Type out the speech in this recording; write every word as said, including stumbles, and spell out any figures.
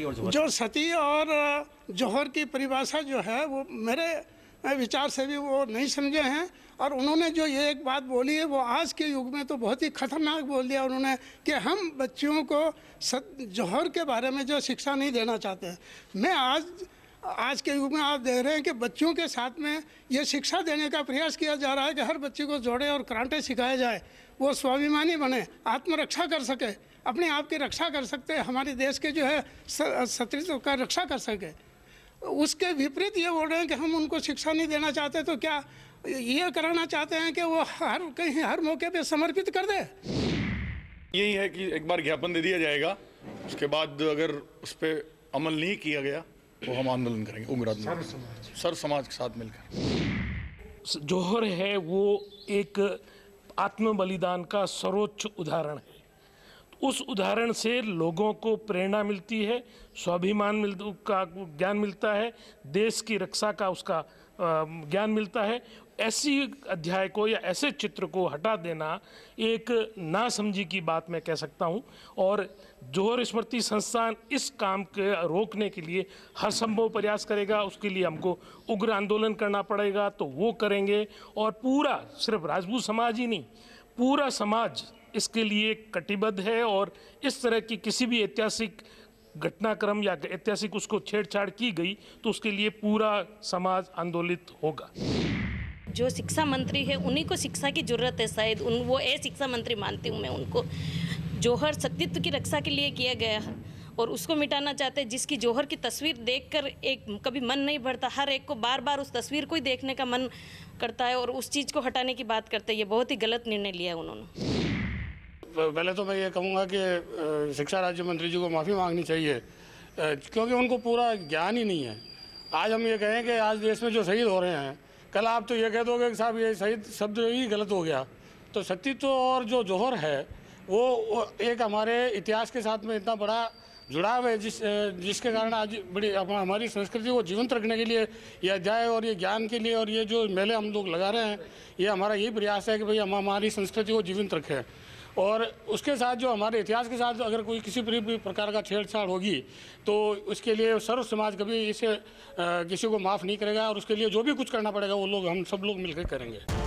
और जौहर? जो सती और जौहर की परिभाषा जो है वो मेरे विचार से भी वो नहीं समझे हैं। और उन्होंने जो ये एक बात बोली है वो आज के युग में तो बहुत ही खतरनाक बोल दिया उन्होंने कि हम बच्चियों को जौहर के बारे में जो शिक्षा नहीं देना चाहते हैं। मैं आज आज के युग में आप देख रहे हैं कि बच्चों के साथ में ये शिक्षा देने का प्रयास किया जा रहा है कि हर बच्चे को जोड़े और कराटे सिखाया जाए, वो स्वाभिमानी बने, आत्मरक्षा कर सके, अपने आप की रक्षा कर सकते हैं, हमारे देश के जो है सत्रित्व का रक्षा कर सके। उसके विपरीत ये बोल रहे हैं कि हम उनको शिक्षा नहीं देना चाहते, तो क्या ये कराना चाहते हैं कि वो हर कहीं हर मौके पे समर्पित कर दे? यही है कि एक बार ज्ञापन दे दिया जाएगा, उसके बाद अगर उस पर अमल नहीं किया गया तो हम आंदोलन करेंगे उग्र आंदोलन, सर समाज के साथ मिलकर। जौहर है वो एक आत्म बलिदान का सर्वोच्च उदाहरण है। उस उदाहरण से लोगों को प्रेरणा मिलती है, स्वाभिमान मिल का ज्ञान मिलता है, देश की रक्षा का उसका ज्ञान मिलता है। ऐसी अध्याय को या ऐसे चित्र को हटा देना एक नासमझी की बात मैं कह सकता हूं। और जौहर स्मृति संस्थान इस काम के रोकने के लिए हर संभव प्रयास करेगा। उसके लिए हमको उग्र आंदोलन करना पड़ेगा तो वो करेंगे। और पूरा सिर्फ राजपूत समाज ही नहीं, पूरा समाज इसके लिए कटिबद्ध है। और इस तरह की किसी भी ऐतिहासिक घटनाक्रम या ऐतिहासिक उसको छेड़छाड़ की गई तो उसके लिए पूरा समाज आंदोलित होगा। जो शिक्षा मंत्री है उन्हीं को शिक्षा की जरूरत है, शायद उन वो ए शिक्षा मंत्री मानती हूँ मैं उनको। जौहर सतीत्व की रक्षा के लिए किया गया है और उसको मिटाना चाहते हैं, जिसकी जौहर की तस्वीर देखकर एक कभी मन नहीं भरता, हर एक को बार बार उस तस्वीर को ही देखने का मन करता है और उस चीज़ को हटाने की बात करते हैं। ये बहुत ही गलत निर्णय लिया है उन्होंने। पहले तो मैं ये कहूँगा कि शिक्षा राज्य मंत्री जी को माफ़ी मांगनी चाहिए, क्योंकि उनको पूरा ज्ञान ही नहीं है। आज हम ये कहें कि आज देश में जो शहीद हो रहे हैं, कल आप तो ये कह दोगे कि साहब ये शहीद शब्द ही गलत हो गया। तो सतीत्व और जो जौहर है वो, वो एक हमारे इतिहास के साथ में इतना बड़ा जुड़ाव है, जिस जिसके कारण आज बड़ी हमारी संस्कृति को जीवंत रखने के लिए ये अध्याय और ये ज्ञान के लिए और ये जो मेले हम लोग लगा रहे हैं, ये हमारा यही प्रयास है कि भाई हम हमारी संस्कृति को जीवंत रखें। और उसके साथ जो हमारे इतिहास के साथ अगर कोई किसी भी प्रकार का छेड़छाड़ होगी तो उसके लिए सर्व समाज कभी इसे किसी को माफ़ नहीं करेगा और उसके लिए जो भी कुछ करना पड़ेगा वो लोग हम सब लोग मिलकर करेंगे।